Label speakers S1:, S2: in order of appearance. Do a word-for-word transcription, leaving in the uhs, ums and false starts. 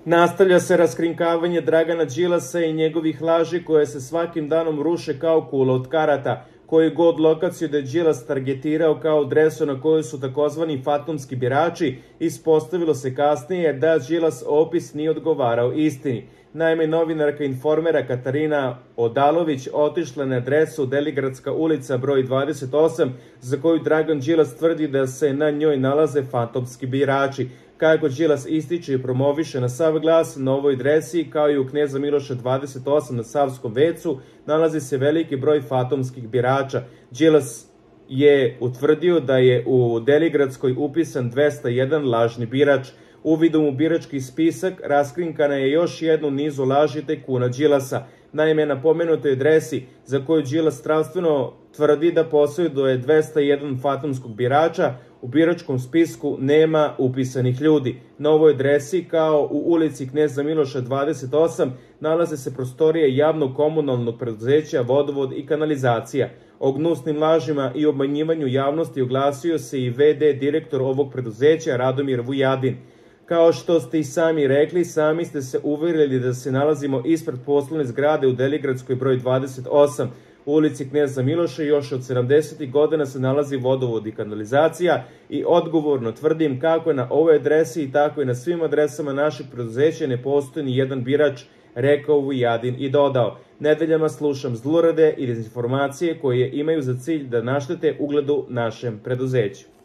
S1: Nastavlja se raskrinkavanje Dragana Đilasa i njegovih laži koje se svakim danom ruše kao kula od karata. Koju god lokaciju da je Đilas targetirao kao adresu na kojoj su takozvani fantomski birači, ispostavilo se kasnije da Đilas opis nije odgovarao istini. Naime, novinarka Informera Katarina Odalović otišla na adresu Deligradska ulica broj dvadeset osam, za koju Dragan Đilas tvrdi da se na njoj nalaze fantomski birači. Kako Đilas ističe i promoviše na sav glas, na ovoj adresi, kao i u Kneza Miloša dvadeset osam na Savskom vecu, nalazi se veliki broj fantomskih birača. Đilas je utvrdio da je u Deligradskoj upisan dvesta jedan lažni birač. Uvidom u birački spisak raskrinkana je još jednu nizu laži tajkuna Đilasa. Naime, na pomenutoj adresi za koju Đilas strastveno tvrdi da posjeduje dvesta jedan fantomskog birača, u biračkom spisku nema upisanih ljudi. Na ovoj adresi, kao u ulici Kneza Miloša dvadeset osam, nalaze se prostorije javnog komunalnog preduzeća Vodovod i kanalizacija. O gnusnim lažima i obmanjivanju javnosti oglasio se i ve de direktor ovog preduzeća Radomir Vujadin. Kao što ste i sami rekli, sami ste se uverili da se nalazimo ispred poslovne zgrade u Deligradskoj broj dvadeset osam. U ulici Kneza Miloša još od sedamdesetih godina se nalazi vodovod i kanalizacija i odgovorno tvrdim kako na ovoj adresi i tako i na svim adresama našeg preduzeća ne postoji ni jedan birač, rekao Vujadin i dodao: nedeljama slušam zlurade i dezinformacije koje imaju za cilj da naštete ugledu našem preduzeću.